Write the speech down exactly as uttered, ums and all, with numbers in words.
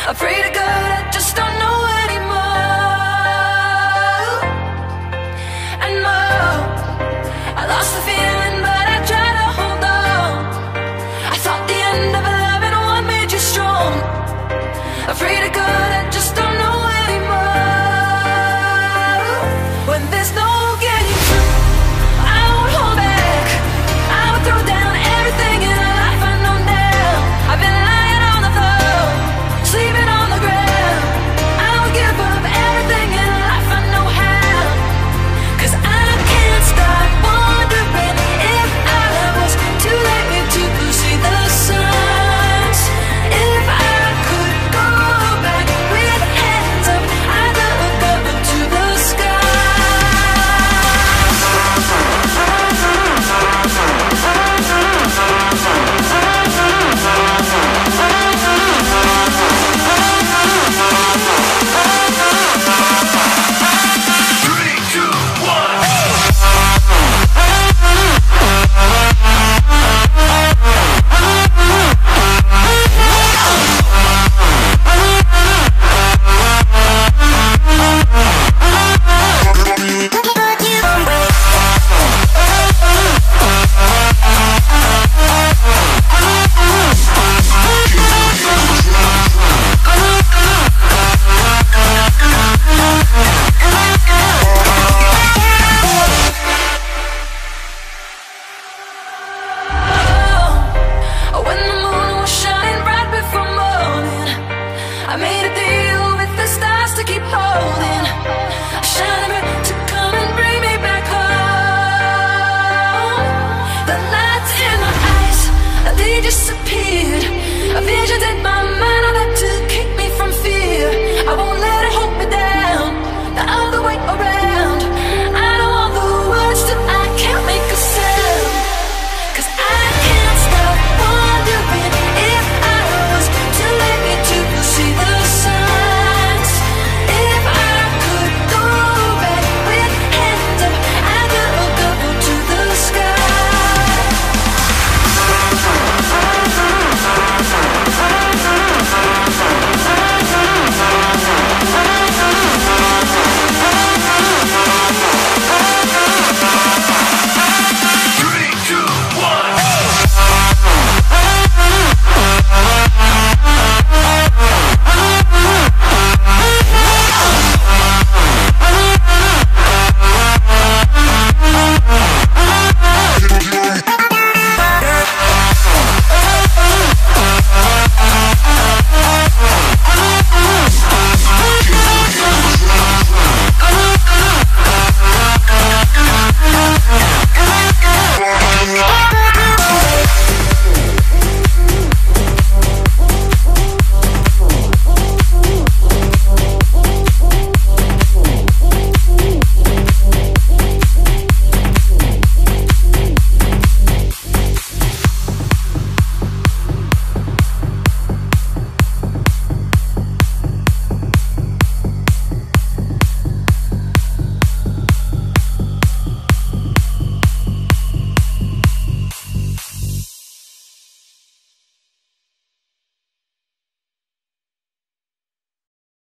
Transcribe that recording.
Afraid of God, I just don't know anymore. I know I lost the feeling, but I try to hold on. I thought the end of a loving one made you strong. Afraid of God, I just don't know anymore. When there's no getting through, I won't hold back. I would throw down everything in a life I know now. I've been lying on the floor, sleeping on the ground. I would give up everything in life I know how. Cause I can't stop wondering if I was too late to see the signs. If I could go back with hands up, I'd look up into the sky. Three, two, one. Oh, when the moon was shining bright before morning, I made a